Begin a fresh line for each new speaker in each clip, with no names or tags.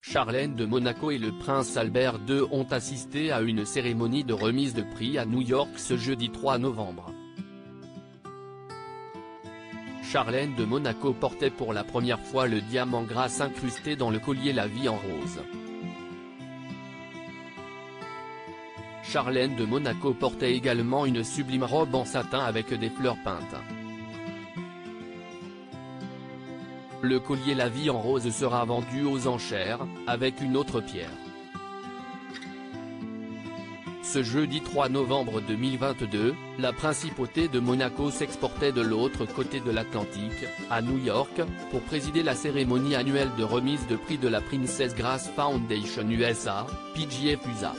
Charlène de Monaco et le prince Albert II ont assisté à une cérémonie de remise de prix à New York ce jeudi 3 novembre. Charlène de Monaco portait pour la première fois le diamant Grasse incrusté dans le collier La Vie en rose. Charlène de Monaco portait également une sublime robe en satin avec des fleurs peintes. Le collier La Vie en rose sera vendu aux enchères, avec une autre pierre. Ce jeudi 3 novembre 2022, la principauté de Monaco s'exportait de l'autre côté de l'Atlantique, à New York, pour présider la cérémonie annuelle de remise de prix de la Princess Grace Foundation USA, PGF USA.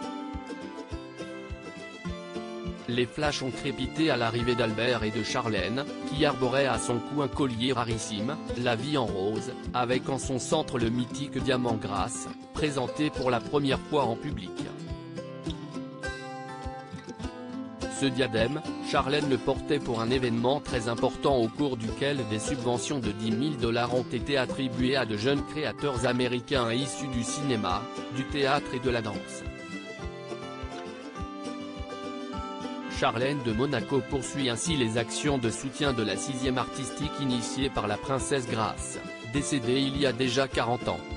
Les flashs ont crépité à l'arrivée d'Albert et de Charlène, qui arborait à son cou un collier rarissime, La Vie en rose, avec en son centre le mythique diamant Grasse, présenté pour la première fois en public. Ce diadème, Charlène le portait pour un événement très important au cours duquel des subventions de $10 000 ont été attribuées à de jeunes créateurs américains issus du cinéma, du théâtre et de la danse. Charlène de Monaco poursuit ainsi les actions de soutien de la 6e artistique initiée par la princesse Grace, décédée il y a déjà 40 ans.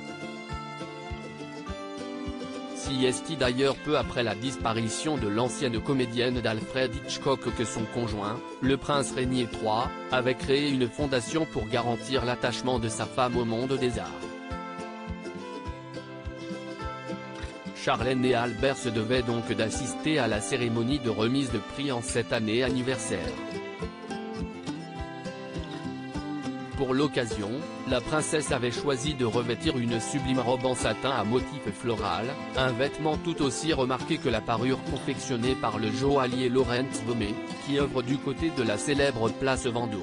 C'est d'ailleurs peu après la disparition de l'ancienne comédienne d'Alfred Hitchcock que son conjoint, le prince Rainier III, avait créé une fondation pour garantir l'attachement de sa femme au monde des arts. Charlène et Albert se devaient donc d'assister à la cérémonie de remise de prix en cette année anniversaire. Pour l'occasion, la princesse avait choisi de revêtir une sublime robe en satin à motif floral, un vêtement tout aussi remarqué que la parure confectionnée par le joaillier Laurens Baumé, qui œuvre du côté de la célèbre place Vendôme.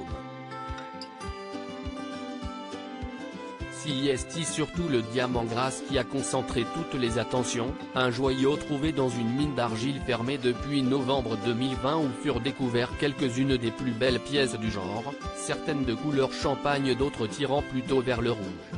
C'est surtout le diamant Grasse qui a concentré toutes les attentions, un joyau trouvé dans une mine d'argile fermée depuis novembre 2020 où furent découvertes quelques-unes des plus belles pièces du genre, certaines de couleur champagne, d'autres tirant plutôt vers le rouge.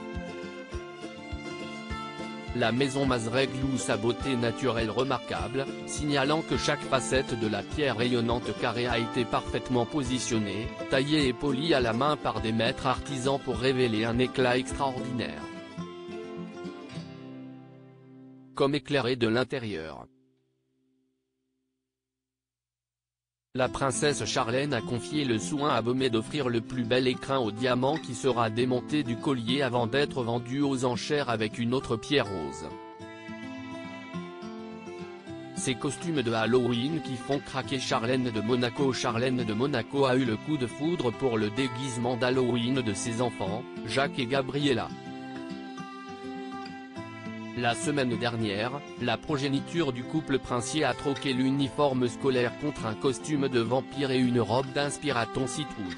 La maison Mazreg loue sa beauté naturelle remarquable, signalant que chaque facette de la pierre rayonnante carrée a été parfaitement positionnée, taillée et polie à la main par des maîtres artisans pour révéler un éclat extraordinaire. Comme éclairé de l'intérieur. La princesse Charlène a confié le soin à Baumé d'offrir le plus bel écrin au diamant qui sera démonté du collier avant d'être vendu aux enchères avec une autre pierre rose. Ces costumes de Halloween qui font craquer Charlène de Monaco. Charlène de Monaco a eu le coup de foudre pour le déguisement d'Halloween de ses enfants, Jacques et Gabriella. La semaine dernière, la progéniture du couple princier a troqué l'uniforme scolaire contre un costume de vampire et une robe d'inspiration citrouille.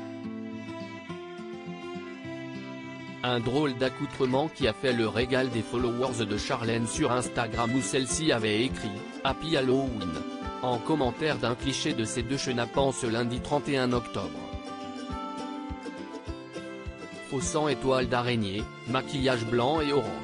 Un drôle d'accoutrement qui a fait le régal des followers de Charlène sur Instagram où celle-ci avait écrit « Happy Halloween » en commentaire d'un cliché de ces deux chenapans ce lundi 31 octobre. Faux sang étoile d'araignée, maquillage blanc et orange.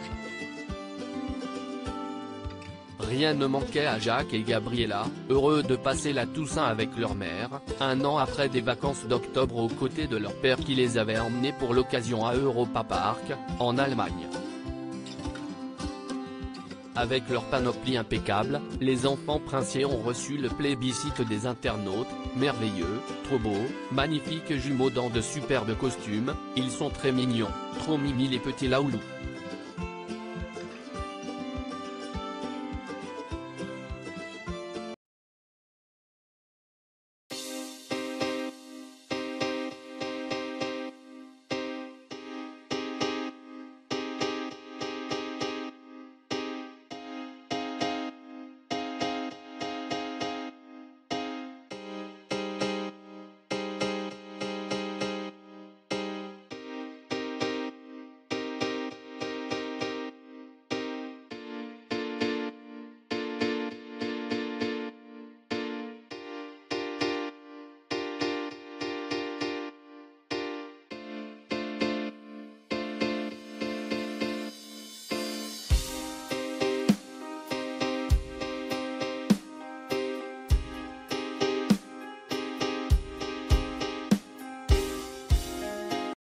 Rien ne manquait à Jacques et Gabriella, heureux de passer la Toussaint avec leur mère, un an après des vacances d'octobre aux côtés de leur père qui les avait emmenés pour l'occasion à Europa Park, en Allemagne. Avec leur panoplie impeccable, les enfants princiers ont reçu le plébiscite des internautes, merveilleux, trop beaux, magnifiques jumeaux dans de superbes costumes, ils sont très mignons, trop mimi les petits laoulous.